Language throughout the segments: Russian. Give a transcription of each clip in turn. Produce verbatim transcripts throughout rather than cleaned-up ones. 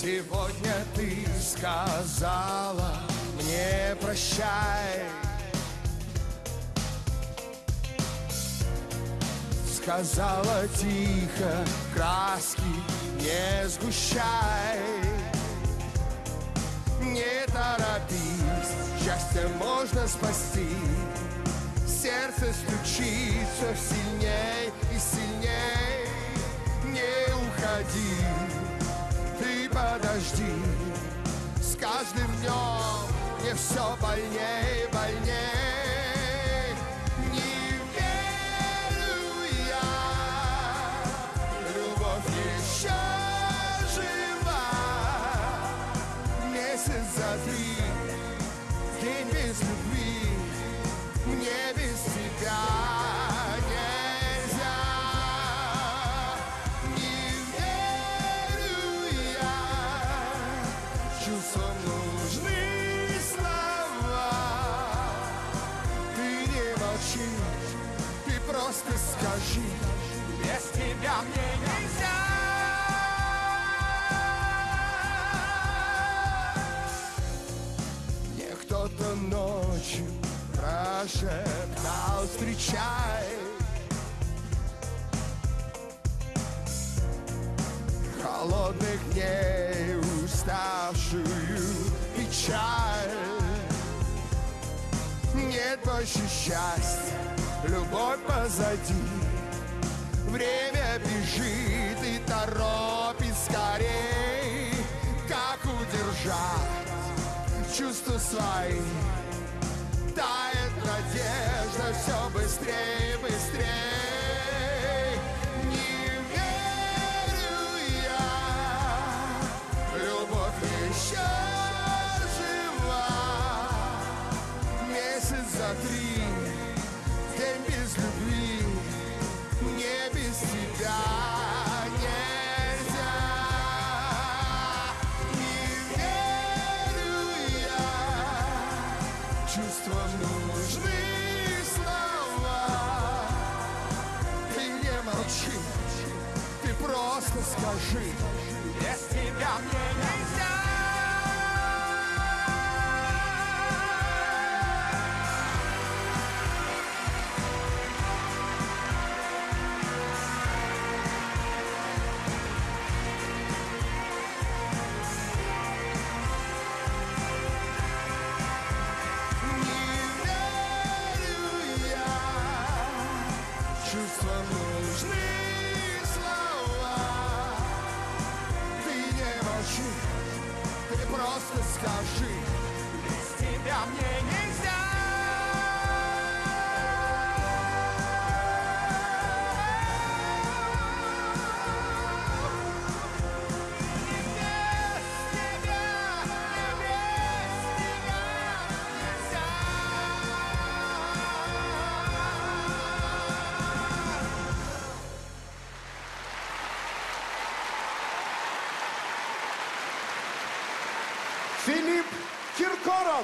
Сегодня ты сказала мне прощай. Сказала тихо, краски не сгущай. Не торопись, счастье можно спасти. Сердце стучит все сильней и сильней. Не уходи, ты подожди. С каждым днем мне все больней, больней. Не верю я, любовь еще жива. Месяц за три, день без любви, мне без тебя нельзя. Не верю я, чувствам нужны слова. Ты не молчи, ты просто скажи, без тебя мне нельзя. Мне кто-то ночью прошептал встречай. Холодных дней уставшую печаль. Нет больше счастья, любовь позади. Время бежит и торопит скорей. Как удержать чувства свои? Тает надежда все быстрее, быстрее. Не верю я, любовь еще жива. Месяц за три, день без любви, мне без тебя нельзя. Не верю я, чувствам нужны слова. Ты не молчи, ты просто скажи, без тебя мне нельзя. Чувствам нужны слова. Ты не молчи, ты просто скажи, без тебя мне нельзя. Филипп Киркоров.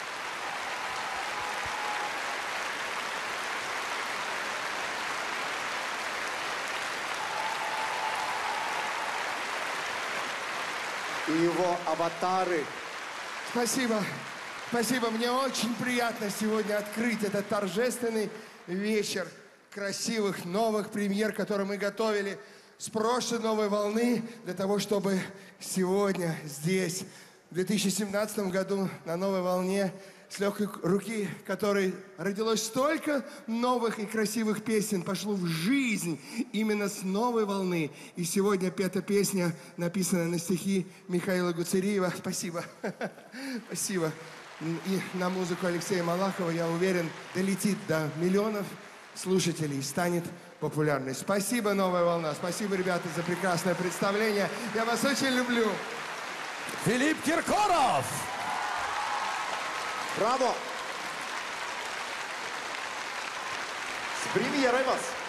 И его аватары. Спасибо. Спасибо. Мне очень приятно сегодня открыть этот торжественный вечер красивых новых премьер, которые мы готовили с прошлой новой волны для того, чтобы сегодня здесь, в две тысячи семнадцатом году, на новой волне, с легкой руки, которой родилось столько новых и красивых песен, пошло в жизнь именно с новой волны. И сегодня эта песня написана на стихи Михаила Гуцериева. Спасибо. Спасибо. И на музыку Алексея Малахова, я уверен, долетит до миллионов слушателей, станет популярной. Спасибо, новая волна. Спасибо, ребята, за прекрасное представление. Я вас очень люблю. Филипп Киркоров! Браво! С премьерой вас!